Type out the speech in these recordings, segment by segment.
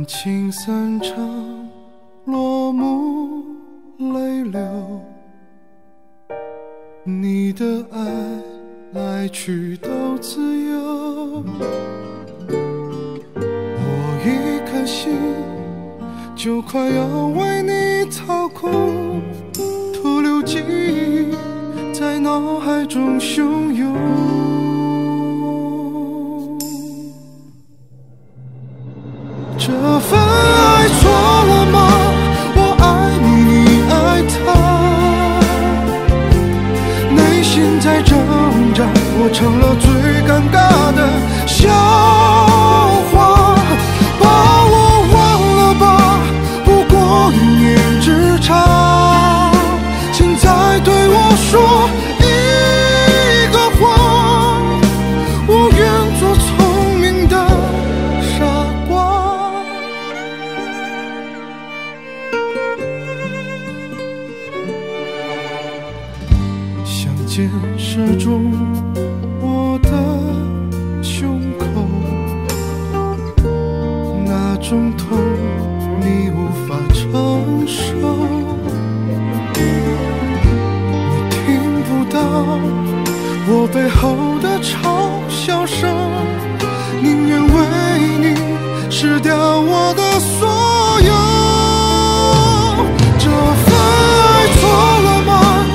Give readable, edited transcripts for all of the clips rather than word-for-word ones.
情散场，落幕泪流，你的爱来去都自由。我一颗心就快要为你掏空，徒留记忆在脑海中汹涌。这份爱错了吗？我爱你，你爱他，内心在挣扎，我成了最尴尬的笑话。把我忘了吧，不过一念之差，请再对我说一个谎，我愿做聪明的傻瓜。箭射中我的胸口，那种痛你无法承受，你听不到我背后的嘲笑声，宁愿为你失掉我的所有。这份爱错了吗？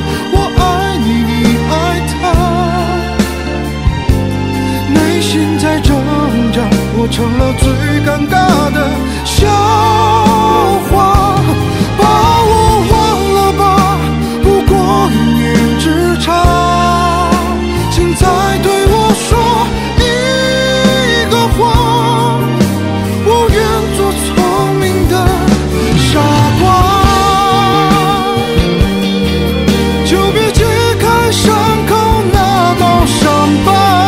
我成了最尴尬的笑话，把我忘了吧，不过一念之差，请再对我说一个谎，我愿做聪明的傻瓜。就别揭开伤口那道伤疤，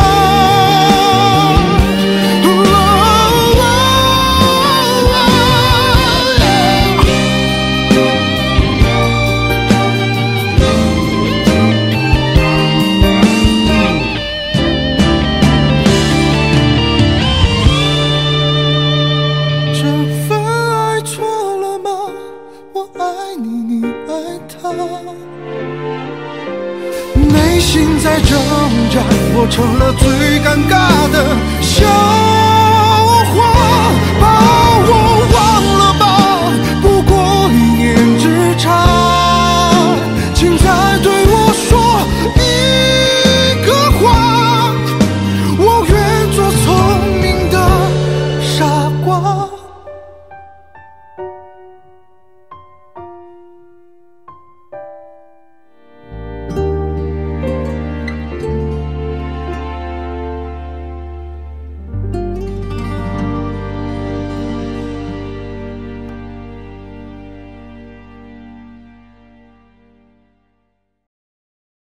内心在挣扎，我成了最尴尬的笑